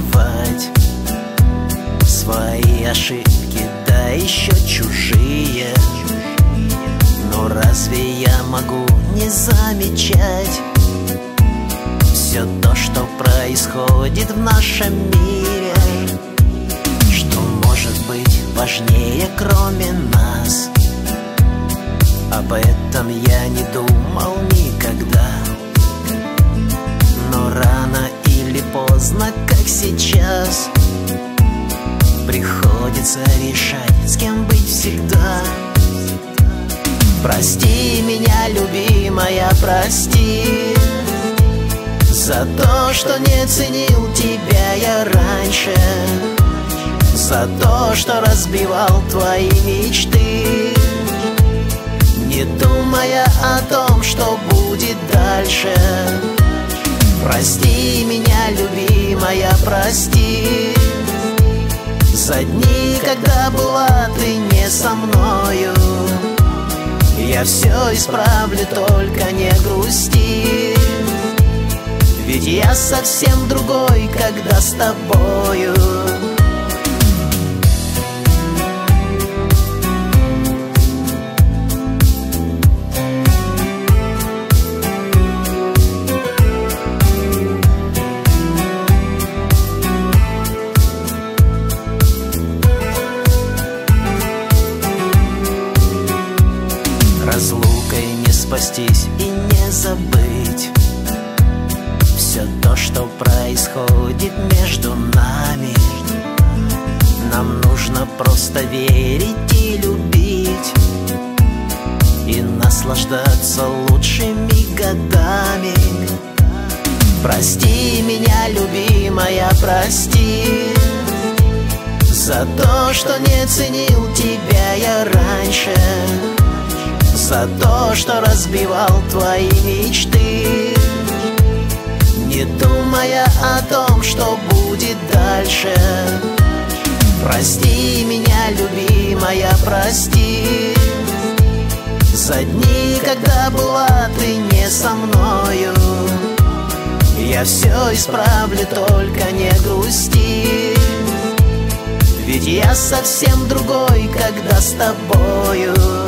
забывать свои ошибки, да еще чужие. Но разве я могу не замечать все то, что происходит в нашем мире? Что может быть важнее, кроме нас? Об этом я не думал никогда. Но рано или поздно, как сейчас, приходится решать, с кем быть всегда. Прости меня, любимая, прости за то, что не ценил тебя я раньше, за то, что разбивал твои мечты, не думая о том, что будет дальше. Прости меня, любимая, прости за дни, когда была ты не со мною. Я все исправлю, только не грусти, ведь я совсем другой, когда с тобою. Разлукой не спастись и не забыть все то, что происходит между нами. Нам нужно просто верить и любить, и наслаждаться лучшими годами. Прости меня, любимая, прости за то, что не ценил тебя я раньше, за то, что разбивал твои мечты, не думая о том, что будет дальше. Прости меня, любимая, прости за дни, когда была ты не со мною. Я все исправлю, только не грусти, ведь я совсем другой, когда с тобою.